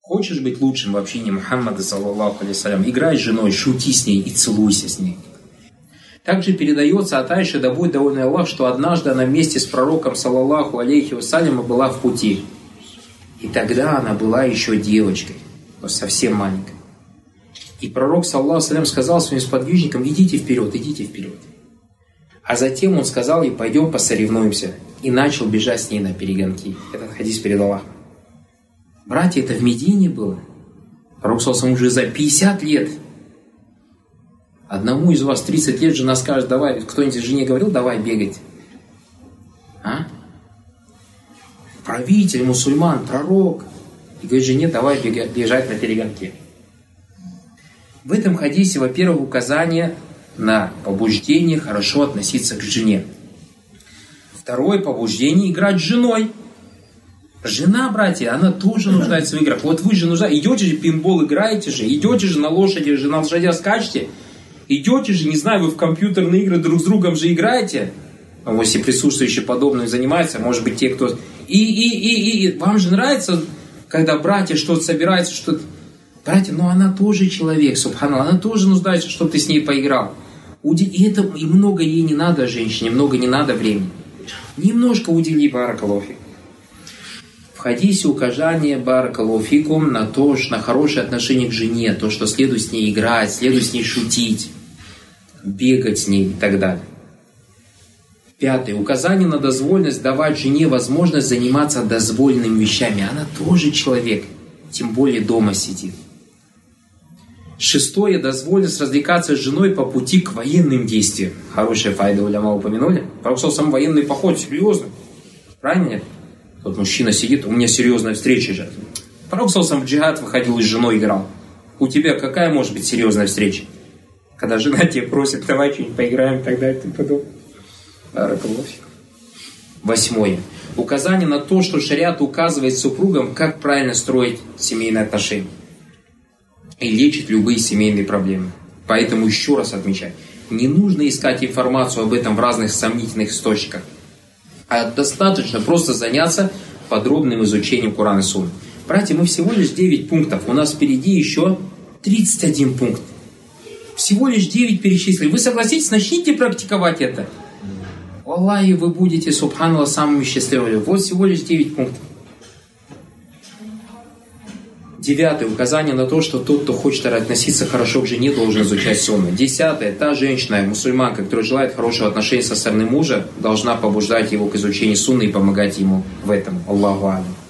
Хочешь быть лучшим в общении Мухаммада, саллаллаху алейхи вассалям, играй с женой, шути с ней и целуйся с ней. Также передается от Айши, да будет довольный Аллах, что однажды она вместе с пророком, саллаллаху алейхи вассалям, была в пути. И тогда она была еще девочкой, совсем маленькой. И пророк, саллаллаху алейхи вассалям, сказал своим сподвижникам: идите вперед, идите вперед. А затем он сказал ей: пойдем посоревнуемся. И начал бежать с ней на перегонки. Этот хадис перед Аллахом. Братья, это в Медине было. Пророк саллаллаху уже за 50 лет. Одному из вас 30 лет жена скажет: давай, кто-нибудь жене говорил, давай бегать. А? Правитель, мусульман, пророк. И говорит жене: давай бежать на перегонки. В этом хадисе, во-первых, указание на побуждение хорошо относиться к жене. Второе побуждение — играть с женой. Жена, братья, она тоже нуждается в играх. Вот вы же нуждаетесь, идете же пейнтбол играете же, идете же на лошади скачете, идете же, не знаю, вы в компьютерные игры друг с другом же играете. Вот все присутствующие подобным занимаются, может быть, те, кто... И вам же нравится, когда братья что-то собираются, что-то... Братья, но она тоже человек, субханаллах, она тоже нуждается, чтобы ты с ней поиграл. И много ей не надо, женщине, много не надо времени. Немножко удели, баракаллаху фик. В хадисе указание, баракаллаху фикум, на хорошее отношение к жене, то, что следует с ней играть, следует с ней шутить, бегать с ней и так далее. Пятое. Указание на дозволенность давать жене возможность заниматься дозволенными вещами. Она тоже человек, тем более дома сидит. Шестое. Дозволенность развлекаться с женой по пути к военным действиям. Хорошая файда, уляма упомянули. Пророк сам военный поход, серьезно. Правильно нет? Вот мужчина сидит, у меня серьезная встреча же. Пророк сам в джихад выходил и с женой играл. У тебя какая может быть серьезная встреча? Когда жена тебя просит: давай что-нибудь поиграем, тогда ты потом. Восьмое. Указание на то, что шариат указывает супругам, как правильно строить семейные отношения. И лечит любые семейные проблемы. Поэтому еще раз отмечаю, не нужно искать информацию об этом в разных сомнительных источниках. А достаточно просто заняться подробным изучением Корана и Сунны. Братья, мы всего лишь 9 пунктов. У нас впереди еще 31 пункт. Всего лишь 9 перечислили. Вы согласитесь, начните практиковать это. Аллахи, вы будете, субханаллах, самыми счастливыми. Вот всего лишь 9 пунктов. 9. Указание на то, что тот, кто хочет относиться хорошо к жене, должен изучать сунну. 10. Та женщина, мусульманка, которая желает хорошего отношения со стороны мужа, должна побуждать его к изучению сунны и помогать ему в этом. Аллаху алям.